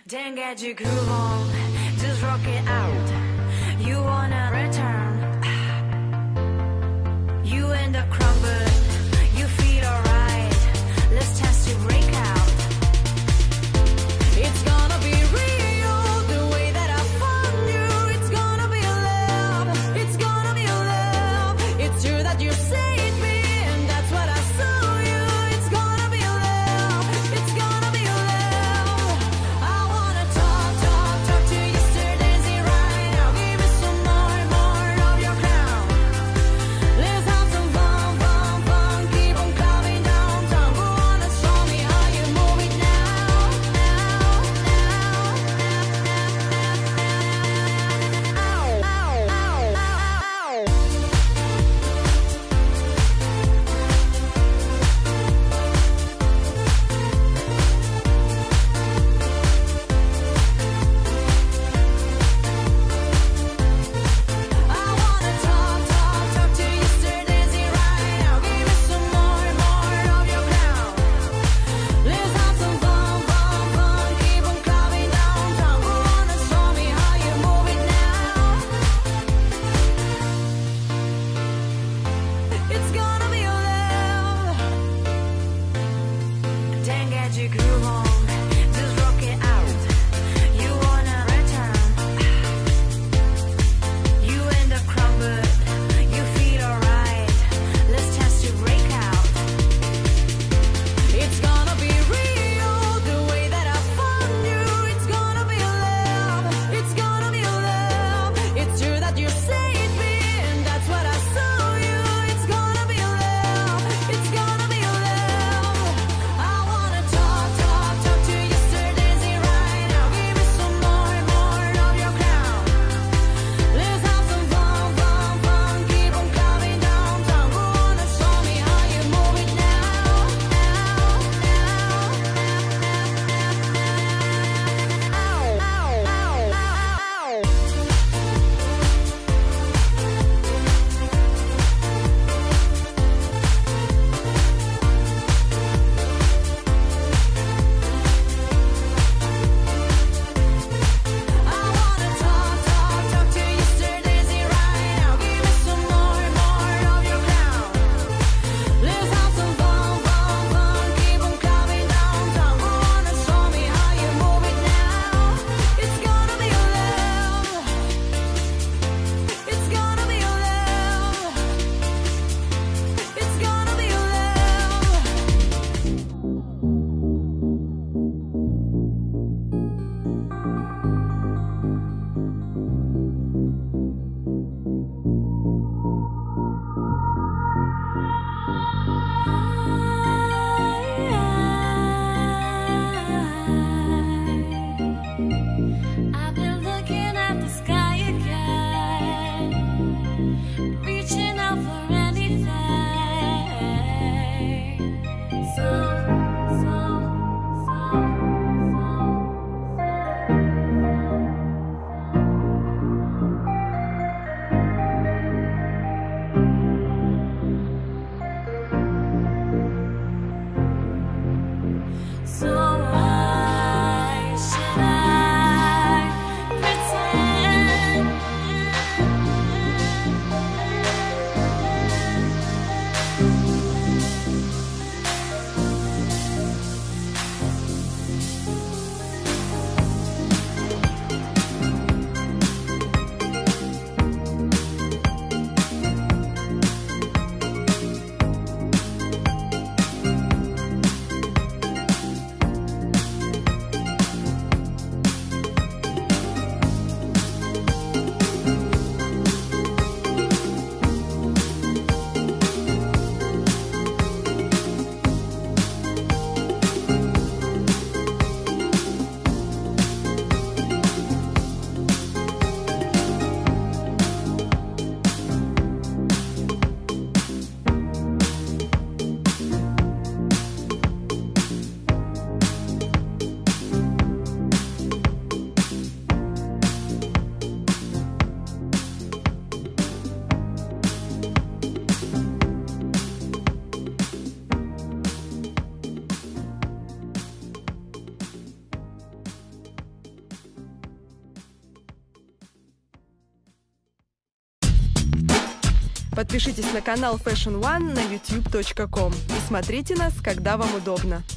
Then get your groove on, just rock it out. You wanna return, you end up crumbling, you feel alright. Let's test your breakout. It's gonna be real, the way that I found you. It's gonna be love, it's gonna be love. It's true that you saved me, and that's what I saw you. It's gonna be love, it's gonna be love. I wanna talk to you, still dancing right now. Give me some more. Подпишитесь на канал Fashion One на youtube.com и смотрите нас, когда вам удобно.